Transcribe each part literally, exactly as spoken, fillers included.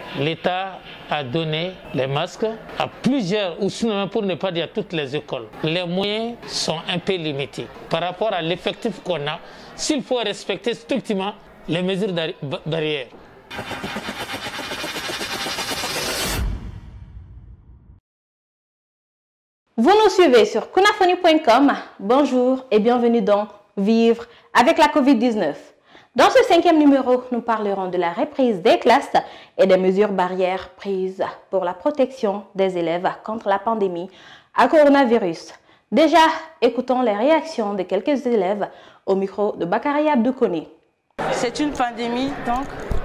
l'État a donné les masques à plusieurs, ou sinon pour ne pas dire à toutes les écoles. Les moyens sont un peu limités. Par rapport à l'effectif qu'on a, s'il faut respecter strictement les mesures barrières. Vous nous suivez sur kunafoni point com. Bonjour et bienvenue dans Vivre avec la COVID dix-neuf. Dans ce cinquième numéro, nous parlerons de la reprise des classes et des mesures barrières prises pour la protection des élèves contre la pandémie à coronavirus. Déjà, écoutons les réactions de quelques élèves au micro de Bakary Abdou Koné. C'est une pandémie, donc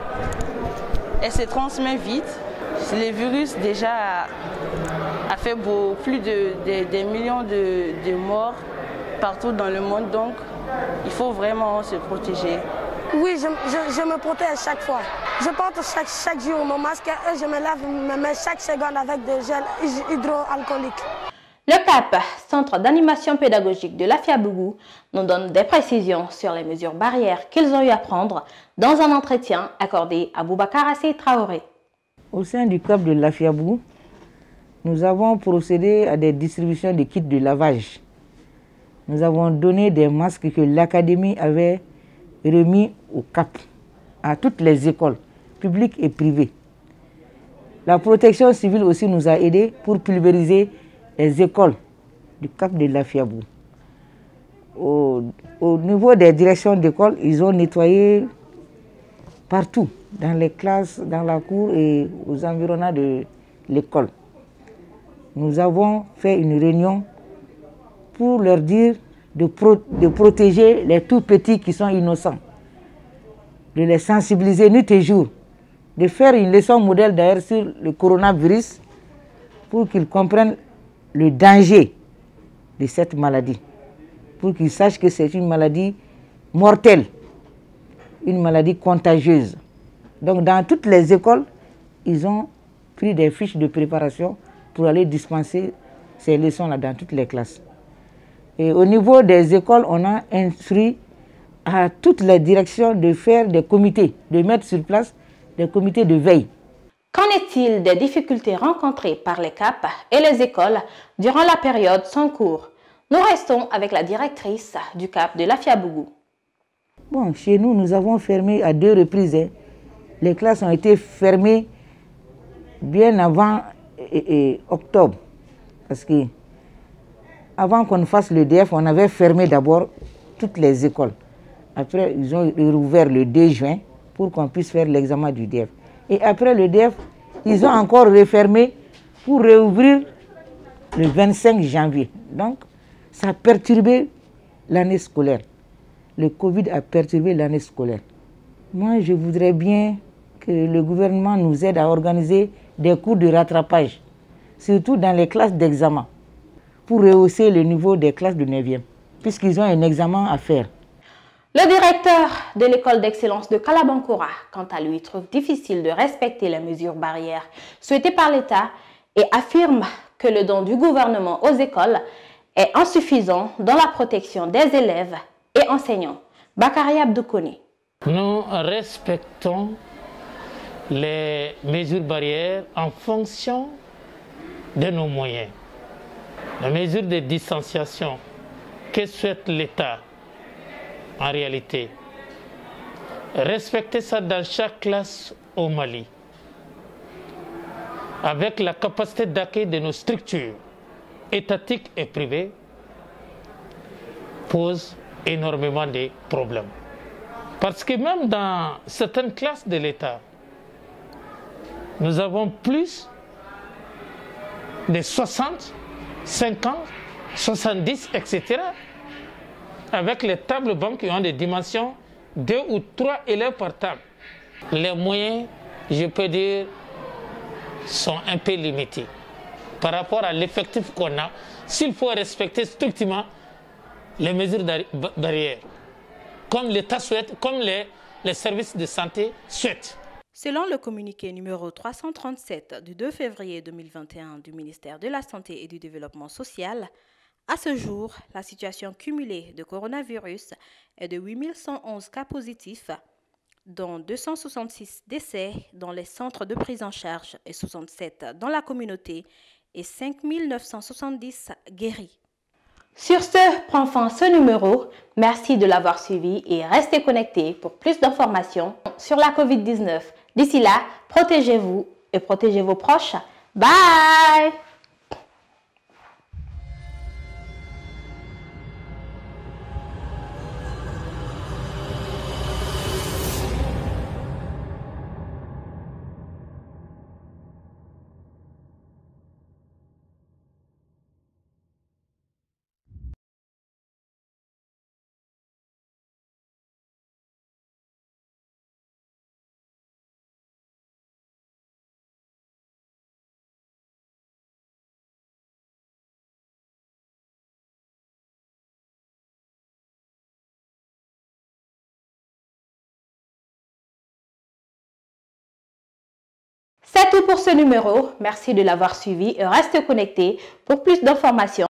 elle se transmet vite. Le virus déjà a, a fait beau, plus de, de des millions de, de morts partout dans le monde, donc il faut vraiment se protéger. Oui, je, je, je me protège chaque fois. Je porte chaque, chaque jour mon masque et je me lave mes mains chaque seconde avec des gels hydroalcooliques. Le C A P, Centre d'animation pédagogique de l'Afiabougou, nous donne des précisions sur les mesures barrières qu'ils ont eu à prendre dans un entretien accordé à Boubacar Assey Traoré. Au sein du C A P de l'Afiabougou, nous avons procédé à des distributions de kits de lavage. Nous avons donné des masques que l'académie avait remis au C A P, à toutes les écoles, publiques et privées. La protection civile aussi nous a aidés pour pulvériser les écoles du C A P de l'Afiabougou. Au, au niveau des directions d'école, ils ont nettoyé partout, dans les classes, dans la cour et aux environnants de l'école. Nous avons fait une réunion pour leur dire de, pro de protéger les tout petits qui sont innocents, de les sensibiliser nuit et jour, de faire une leçon modèle d'ailleurs sur le coronavirus pour qu'ils comprennent le danger de cette maladie, pour qu'ils sachent que c'est une maladie mortelle, une maladie contagieuse. Donc dans toutes les écoles, ils ont pris des fiches de préparation pour aller dispenser ces leçons-là dans toutes les classes. Et au niveau des écoles, on a instruit à toutes les directions de faire des comités, de mettre sur place des comités de veille. Qu'en est-il des difficultés rencontrées par les C A P et les écoles durant la période sans cours? Nous restons avec la directrice du C A P de l'Afiabougou. Bon, chez nous, nous avons fermé à deux reprises. Hein. Les classes ont été fermées bien avant et, et, octobre. Parce que avant qu'on fasse le D F, on avait fermé d'abord toutes les écoles. Après, ils ont rouvert le deux juin pour qu'on puisse faire l'examen du D F. Et après le D F, ils ont encore refermé pour réouvrir le vingt-cinq janvier. Donc, ça a perturbé l'année scolaire. Le Covid a perturbé l'année scolaire. Moi, je voudrais bien que le gouvernement nous aide à organiser des cours de rattrapage, surtout dans les classes d'examen, pour rehausser le niveau des classes de neuvième, puisqu'ils ont un examen à faire. Le directeur de l'école d'excellence de Kalabankoura, quant à lui, trouve difficile de respecter les mesures barrières souhaitées par l'État et affirme que le don du gouvernement aux écoles est insuffisant dans la protection des élèves et enseignants. Bakary Abdou Koné. Nous respectons les mesures barrières en fonction de nos moyens. Les mesures de distanciation que souhaite l'État, en réalité, respecter ça dans chaque classe au Mali, avec la capacité d'accueil de nos structures étatiques et privées, pose énormément de problèmes. Parce que même dans certaines classes de l'État, nous avons plus de soixante, cinquante, soixante-dix, et cetera, avec les tables banques qui ont des dimensions deux ou trois élèves par table. Les moyens, je peux dire, sont un peu limités par rapport à l'effectif qu'on a, s'il faut respecter strictement les mesures barrières, comme l'État souhaite, comme les, les services de santé souhaitent. Selon le communiqué numéro trois cent trente-sept du deux février deux mille vingt et un du ministère de la Santé et du Développement social, à ce jour, la situation cumulée de coronavirus est de huit mille cent onze cas positifs, dont deux cent soixante-six décès dans les centres de prise en charge et soixante-sept dans la communauté et cinq mille neuf cent soixante-dix guéris. Sur ce, prend fin ce numéro. Merci de l'avoir suivi et restez connectés pour plus d'informations sur la COVID dix-neuf. D'ici là, protégez-vous et protégez vos proches. Bye! C'est tout pour ce numéro. Merci de l'avoir suivi et restez connectés pour plus d'informations.